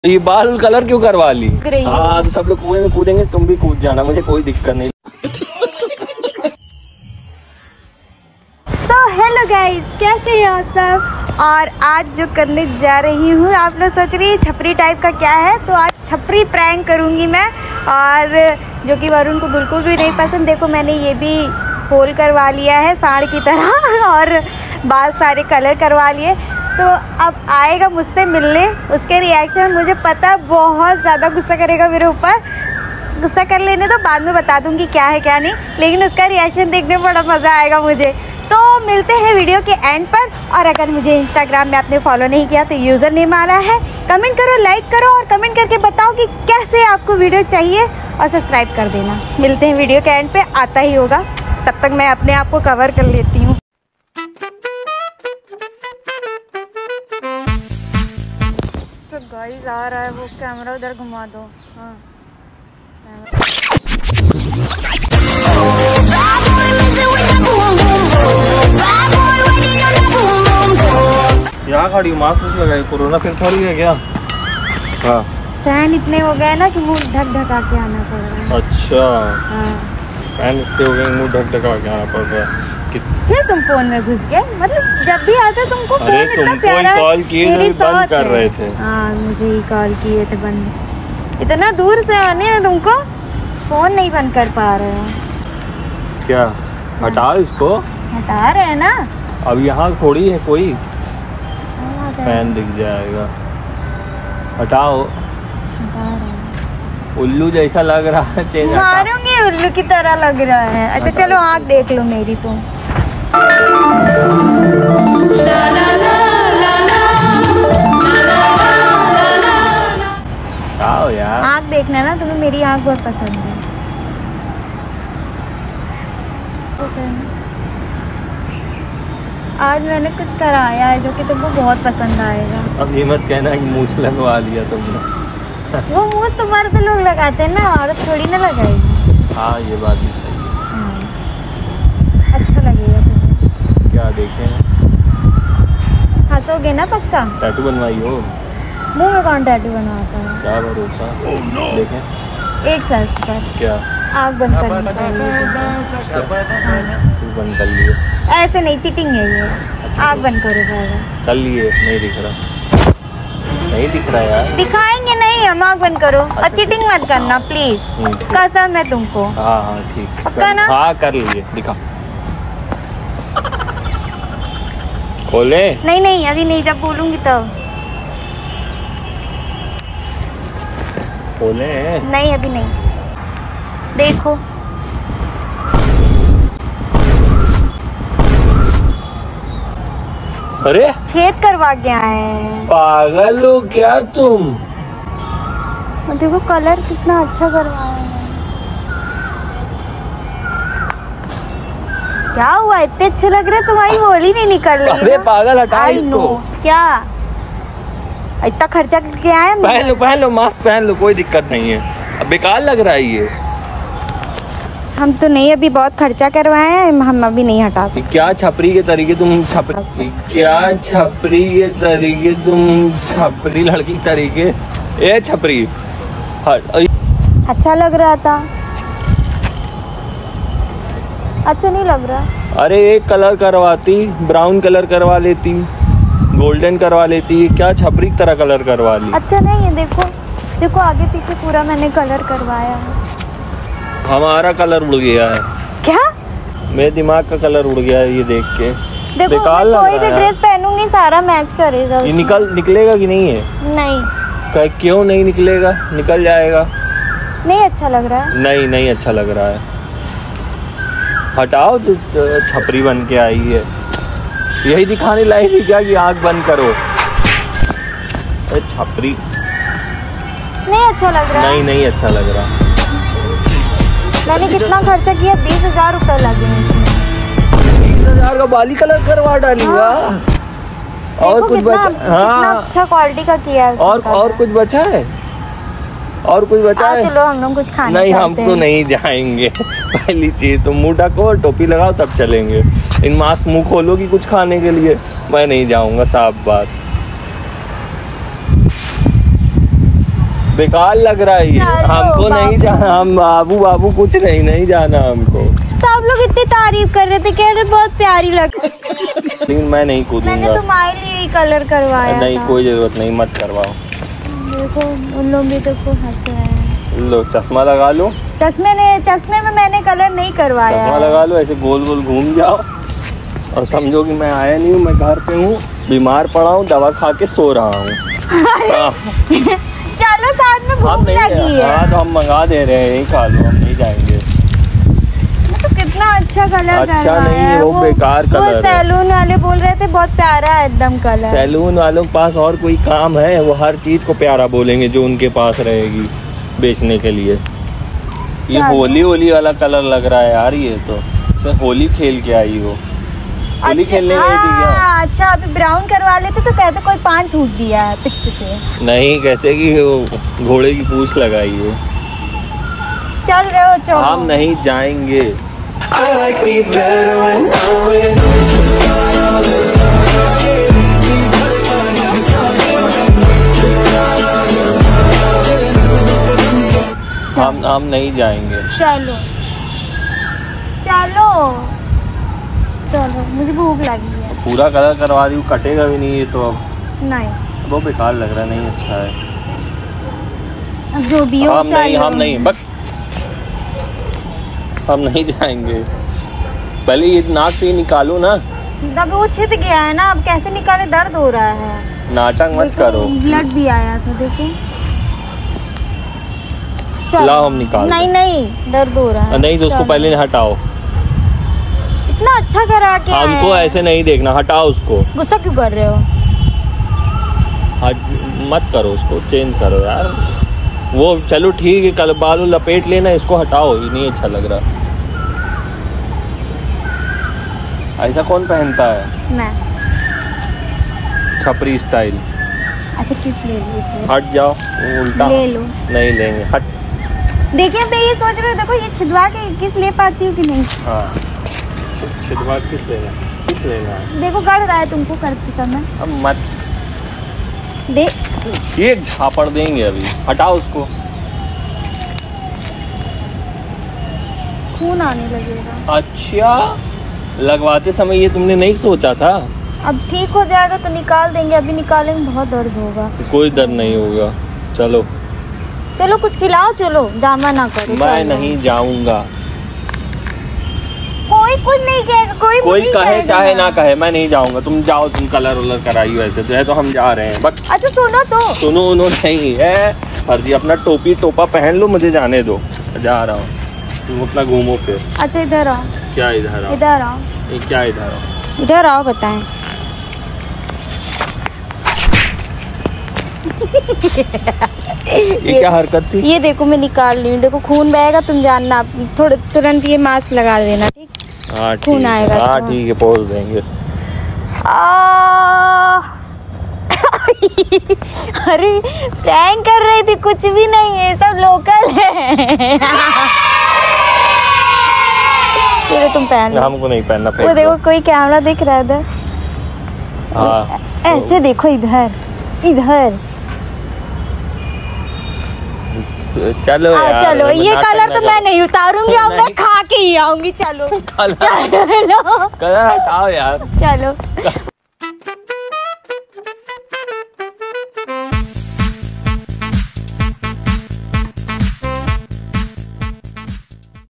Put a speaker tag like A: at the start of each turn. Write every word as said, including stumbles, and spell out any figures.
A: ये बाल कलर क्यों करवा ली? हाँ तो सब लोग कुएं में कूदेंगे, तुम भी कूद जाना, मुझे कोई दिक्कत नहीं।
B: तो हेलो गाइस, कैसे हैं आप सब? और आज जो करने जा रही हूँ, आप लोग सोच रही है छपरी टाइप का क्या है, तो आज छपरी प्रैंक करूँगी मैं, और जो कि वरुण को बिल्कुल भी नहीं पसंद। देखो मैंने ये भी होल करवा लिया है साड़ की तरह और बाल सारे कलर करवा लिए। तो अब आएगा मुझसे मिलने, उसके रिएक्शन मुझे पता बहुत ज़्यादा गुस्सा करेगा मेरे ऊपर। गुस्सा कर लेने तो बाद में बता दूंगी क्या है क्या नहीं, लेकिन उसका रिएक्शन देखने में बड़ा मज़ा आएगा मुझे। तो मिलते हैं वीडियो के एंड पर। और अगर मुझे इंस्टाग्राम में आपने फॉलो नहीं किया तो यूज़र नेम आ रहा है, कमेंट करो, लाइक करो और कमेंट करके बताओ कि कैसे आपको वीडियो चाहिए, और सब्सक्राइब कर देना। मिलते हैं वीडियो के एंड पे, आता ही होगा, तब तक मैं अपने आप को कवर कर लेती हूँ। गाइस आ रहा है वो, कैमरा उधर घुमा दो। हाँ
A: यहाँ खड़ी मास्क लगाई, कोरोना फिर थोड़ी है क्या? हाँ
B: फैन इतने हो गए ना कि मुंह ढक ढका के आना पड़ रहा है।
A: अच्छा
B: हाँ
A: फैन इतने हो गए, मुंह ढक ढका के आना पड़ रहा है।
B: कितने तुम फोन में घुस गए? मतलब जब भी आते तुमको फोन इतना प्यारा,
A: कॉल किए थे, बंद कर रहे थे।
B: हाँ मुझे ही कॉल किए थे बंद। इतना दूर से आने में तुमको फोन नहीं बंद कर पा रहे हो
A: क्या? हटाओ इसको।
B: हटा रहे हैं ना।
A: अब यहाँ थोड़ी है कोई, फैन दिख जाएगा। हटाओ।
B: हटा रहे हैं।
A: उल्लू जैसा लग रहा है, चेंज
B: मारूंगी, उल्लू की तरह लग रहा है। अच्छा चलो आँख देख लो मेरी तुम।
A: आओ यार,
B: आँख देखना ना, तुम्हें मेरी आँख बहुत पसंद है। आज मैंने कुछ कराया है जो कि तुमको बहुत पसंद आएगा।
A: अब ये मत कहना कि मूंछ लगवा लिया तुमने।
B: वो मुँह तुम्हारे तो लोग लगाते हैं ना, औरत थोड़ी ना लगाएगी।
A: हाँ ये बात भी सही है।
B: हाँ। अच्छा लगेगा तुम्हें।
A: क्या देखें?
B: हंसोगे ना पक्का?
A: टैटू बनवाई हो?
B: मुँह में कौन टैटू बनवाता है?
A: क्या भरोसा। oh, no. देखें
B: एक शर्त पर,
A: क्या?
B: आँख बंद करनी पड़ेगी।
A: तू बंद कर लिए?
B: ऐसे नहीं, चीटिंग है ये। आँख बंद करो पहले।
A: कर लिए? नहीं दिख रहा, नहीं दिख रहा यार।
B: दिखाएंगे नहीं हम, आँख बंद करो। और चीटिंग मत करना प्लीज, कसम है तुमको।
A: हाँ हाँ ठीक,
B: पक्का ना?
A: हाँ कर लिए, दिखा। खोले?
B: नहीं नहीं अभी नहीं, जब बोलूंगी तब।
A: खोले?
B: नहीं अभी नहीं, देखो।
A: अरे
B: छेद करवा के आए हैं।
A: पागल हो क्या तुम?
B: देखो कलर कितना अच्छा करवाया है। क्या हुआ, इतने अच्छे लग रहे, तुम्हारी होली नहीं निकल रही?
A: अरे पागल हटा इसको।
B: क्या इतना खर्चा करके आए?
A: पहन लो पहन लो, मास्क पहन लो, कोई दिक्कत नहीं है। अब बेकार लग रहा है ये।
B: हम तो नहीं, अभी बहुत खर्चा करवाए हैं, हम अभी नहीं हटा सकते।
A: क्या छपरी के तरीके तुम छपरी, क्या छपरी के तरीके तुम छपरी लड़की तरीके। ए छपरी हट।
B: अच्छा लग रहा था। अच्छा नहीं लग रहा?
A: अरे एक कलर करवाती, ब्राउन कलर करवा लेती, गोल्डन करवा लेती, क्या छपरी की तरह कलर करवा ली।
B: अच्छा नहीं है, देखो देखो आगे पीछे पूरा मैंने कलर करवाया है।
A: हमारा कलर उड़ गया है।
B: क्या?
A: मेरे दिमाग का कलर उड़ गया है ये देख के।
B: देखो मैं कोई भी ड्रेस पहनूंगी सारा मैच करेगा।
A: ये निकल निकलेगा कि नहीं है?
B: नहीं।
A: क्यों नहीं निकलेगा? निकल जाएगा।
B: नहीं अच्छा लग रहा है। नहीं
A: नहीं अच्छा लग रहा है। हटाओ, तो छपरी बन के आई है, यही दिखाने लाई थी क्या कि आँख बंद करो? अरे छपरी
B: नहीं अच्छा लग रहा।
A: नहीं नहीं अच्छा लग रहा।
B: मैंने कितना खर्चा किया? बीस हजार रुपये लगे हैं।
A: बीस हजार का बाली कलर करवा डालूंगा। और कुछ बचा? हाँ
B: अच्छा क्वालिटी का किया है।
A: और और कुछ बचा है? और कुछ बचा है?
B: चलो हम लोग कुछ खाने
A: नहीं हम तो नहीं जाएंगे। पहली चीज तो मुंह ढको, टोपी लगाओ, तब चलेंगे। इन मास्क मुंह खोलोगी कुछ खाने के लिए, मैं नहीं जाऊंगा, साफ बात। बेकार लग रहा है ये।
B: चलो,
A: हमको नहीं
B: बाबू।
A: जाना, हम बाबू बाबू कुछ नहीं नहीं जाना हमको।
B: सब लोग इतनी तारीफ कर रहे थे, कह रहे बहुत प्यारी लग
A: लेकिन मैं नहीं
B: मैंने
A: कूदूंगा।
B: तुम्हारे लिए ही कलर करवाया
A: नहीं
B: था।
A: कोई जरूरत नहीं, मत करवाओ।
B: देखो उन लोग भी देखो हंस रहे हैं।
A: लो चश्मा लगा लो।
B: चश्मे ने चश्मे में मैंने कलर नहीं करवाया
A: चश्मा
B: है।
A: लगा लो, ऐसे गोल गोल घूम जाओ और समझो कि मैं आया नहीं हूँ, मैं घर पे हूँ, बीमार पड़ा हूँ, दवा खा के सो रहा हूँ। हाँ।
B: चलो साथ में
A: हम
B: भूख
A: नहीं,
B: लगी है।
A: हाँ तो हम मंगा दे रहे हैं, यही खा लो, हम नहीं जाएंगे।
B: तो कितना अच्छा कलर
A: अच्छा
B: करवाया
A: नहीं है,
B: है।
A: वो बेकार
B: वो
A: कलर है।
B: सैलून वाले बोल रहे थे बहुत प्यारा है एकदम कलर।
A: सैलून वालों के पास और कोई काम है? वो हर चीज को प्यारा बोलेंगे जो उनके पास रहेगी बेचने के लिए। ये
B: क्या
A: होली होली वाला कलर लग रहा है यार, ये तो सर होली खेल के आई हो। होली
B: अच्छा,
A: खेलने गई थी क्या?
B: हाँ, अच्छा अभी ब्राउन करवा लेते तो कहते कोई पान टूट दिया है पिच से।
A: नहीं, कहते कि वो घोड़े की पूंछ लगाई है।
B: चल रहे हो चलो।
A: हम नहीं जाएंगे।
C: I like me better when I'm with
A: हम हम नहीं जाएंगे।
B: चलो चलो चलो, मुझे भूख लगी है।
A: पूरा कलर करवा दी हूँ, कटेगा भी नहीं ये तो। अब
B: नहीं
A: वो बेकार लग रहा है, नहीं अच्छा है।
B: अब जो भी हो
A: हम नहीं,
B: चलो।
A: हम नहीं, बस हम नहीं जाएंगे। पहले ये नाक से ही निकालो ना।
B: तब वो छिद गया है ना, अब कैसे निकाले, दर्द हो रहा है।
A: नाटक मत करो।
B: ब्लड भी आया था देखो। चलो।
A: लाओ हम निकाल
B: नहीं
A: दें।
B: नहीं दर्द हो रहा है।
A: नहीं तो उसको
B: चलो।
A: पहले हटाओ।
B: इतना अच्छा करा के आए
A: हमको
B: हैं।
A: ऐसे नहीं देखना, हटाओ उसको।
B: गुस्सा क्यों कर रहे हो?
A: हट मत करो उसको, चेंज करो यार। वो चलो ठीक है, कल बालों लपेट लेना, इसको हटाओ, ये नहीं अच्छा लग रहा। ऐसा कौन पहनता है?
B: मैं।
A: छपरी स्टाइल।
B: अच्छा किस ले लो इसमें?
A: हट जाओ, वो उल्टा।
B: ले लो।
A: नहीं लेंगे, हट।
B: देखिए मैं ये सोच रही हूँ, देखो ये छिदवा के किस ले पाती हूँ कि नहीं।
A: हाँ छ- छिदवा किस लेना, किस लेना है?
B: देखो गड़ रहा है तुमको करते समय।
A: अब मत,
B: दे
A: एक झापड़ देंगे अभी, हटाओ उसको।
B: खून आने लगेगा।
A: अच्छा, लगवाते समय ये तुमने नहीं सोचा था?
B: अब ठीक हो जाएगा तो निकाल देंगे, अभी निकालेंगे बहुत दर्द होगा।
A: कोई दर्द नहीं होगा, चलो।
B: चलो कुछ खिलाओ, चलो ड्रामा ना करो।
A: मैं
B: चलो।
A: नहीं जाऊंगा।
B: कोई कुछ नहीं कहेगा, कोई
A: कोई
B: नहीं
A: कहे
B: कहेगा।
A: चाहे ना कहे, मैं नहीं जाऊंगा। तुम जाओ, तुम कलर वलर कराई हो ऐसे तो है, तो हम जा रहे हैं बस।
B: अच्छा सुनो तो।
A: सुनो उनो नहीं है फर्जी, अपना टोपी टोपा पहन लो, मुझे जाने दो, जा रहा हूँ। तुम अपना घूमो फिर।
B: अच्छा इधर आओ,
A: क्या इधर आओ?
B: इधर आओ,
A: ये क्या इधर आओ?
B: इधर आओ बताएं।
A: ये क्या हरकत थी?
B: ये देखो मैं निकाल रही हूँ, देखो खून बहेगा, तुम जानना थोड़ा तुरंत ये मास्क लगा देना ठीक।
A: हाँ
B: खून
A: ठीक है,
B: आएगा
A: हाँ
B: तो।
A: ठीक है, पहुँच देंगे।
B: आ! अरे प्रैंक कर रही थी, कुछ भी नहीं है, सब लोकल है। ये तुम पहन लो।
A: हमको नहीं पहनना,
B: वो
A: फेंक
B: देखो
A: दो।
B: कोई कैमरा दिख रहा है इधर।
A: हाँ
B: ऐसे देखो इधर इधर।
A: चलो
B: आ,
A: यार,
B: चलो ये
A: नाटक
B: कलर
A: ना
B: तो मैं
A: करो।
B: नहीं उतारूंगी, अब मैं
A: नहीं।
B: खा के ही आऊंगी। चलो
A: कलर
B: चलो
A: कलर हटाओ यार।
B: चलो